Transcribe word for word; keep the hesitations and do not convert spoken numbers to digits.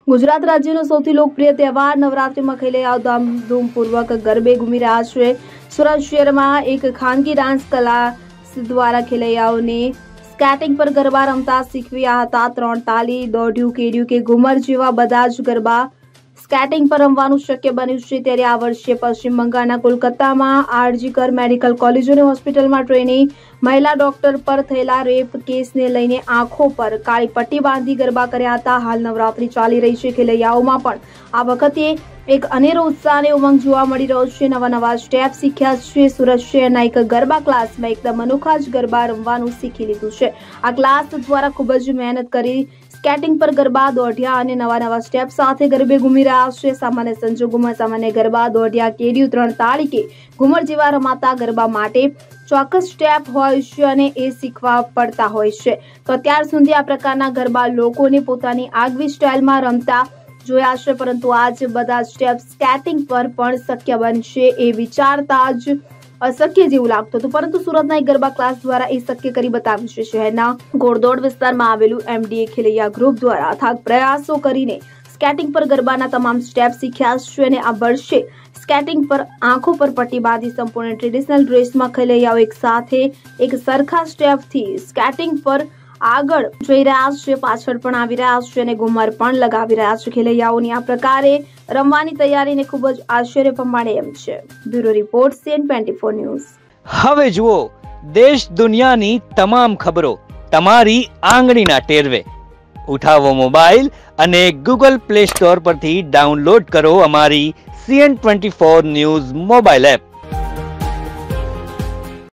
ગુજરાત રાજ્યનો સૌથી લોકપ્રિય તહેવાર નવરાત્રિમાં ખેલૈયાઓ ધામધૂમપૂર્વક ગરબે ઘૂમી રહ્યા છે। સુરત શહેરમાં એક ખાનગી ડાન્સ ક્લાસ દ્વારા ખેલૈયાઓને સ્કેટિંગ પર ગરબા રમતા શીખવ્યા હતા। ત્રણ તાલી, દોઢિયું, કેડિયું કે ઘુમર જેવા બધા જ ગરબા સ્કેટિંગ પર રમવાનું શક્ય બન્યું છે। ત્યારે આ વર્ષે પશ્ચિમ બંગાળના કોલકાતામાં આરજીકર મેડિકલ કોલેજ અને હોસ્પિટલમાં ટ્રેની મહિલા ડોક્ટર પર થયેલા રેપ કેસને લઈને આંખો પર કાળી પટ્ટી બાંધી ગરબા કર્યા હતા। હાલ નવરાત્રી ચાલી રહી છે। ખેલૈયાઓમાં પણ આ વખતે એક અનેરો ઉત્સાહ અને ઉમંગ જોવા મળી રહ્યો છે। નવા નવા સ્ટેપ શીખ્યા છે। સુરત શહેરના એક ગરબા ક્લાસમાં એકદમ અનોખા જ ગરબા રમવાનું શીખી લીધું છે। આ ક્લાસ દ્વારા ખૂબ જ મહેનત કરી સ્કેટિંગ પર ગરબા, દોઢિયા અને નવા નવા સ્ટેપ સાથે ગરબે ઘૂમી રહ્યા છે। સામાન્ય સંજોગોમાં સામાન્ય ગરબા, દોઢિયા, કેડિયું, ત્રણ તાળી કે ઘુમર જેવા રમાતા ગરબા માટે ચોક્કસ સ્ટેપ હોય છે અને એ શીખવા પડતા હોય છે। તો અત્યાર સુધી આ પ્રકારના ગરબા લોકોને પોતાની આગવી સ્ટાઇલમાં રમતા જોયા છે, પરંતુ આજ બધા સ્ટેપ સ્કેટિંગ પર પણ શક્ય બનશે એ વિચારતા જ અશક્ય જેવું લાગતું હતું, પરંતુ સુરતના એક ગરબા ક્લાસ દ્વારા એ શક્ય કરી બતાવ્યું છે। શહેરના ઘોડદોડ વિસ્તારમાં આવેલું એમડીએ ખેલૈયા ગ્રુપ દ્વારા અથાગ પ્રયાસો કરીને સ્કેટિંગ પર ગરબાના તમામ સ્ટેપ શીખ્યા છે અને આ વર્ષે સ્કેટિંગ પર આંખો પર પટ્ટી બાંધી સંપૂર્ણ ટ્રેડિશનલ ડ્રેસમાં ખેલૈયાઓ એક સાથે એક સરખા સ્ટેપથી સ્કેટિંગ પર આગળ જઈ રહ્યા છે, પાછળ પણ આવી રહ્યા છે અને ઘુમર પણ લગાવી રહ્યા છે। ખેલૈયાઓની આ પ્રકારે રમવાની તૈયારીને ખૂબ જ આશ્ચર્ય પમાડે એમ છે। Bureau report CN twenty four news. હવે જુઓ દેશ દુનિયાની તમામ ખબરો તમારી આંગળીના ટેરવે। ઉઠાવો મોબાઈલ અને ગૂગલ પ્લે સ્ટોર પરથી ડાઉનલોડ કરો અમારી CN twenty four news mobile app.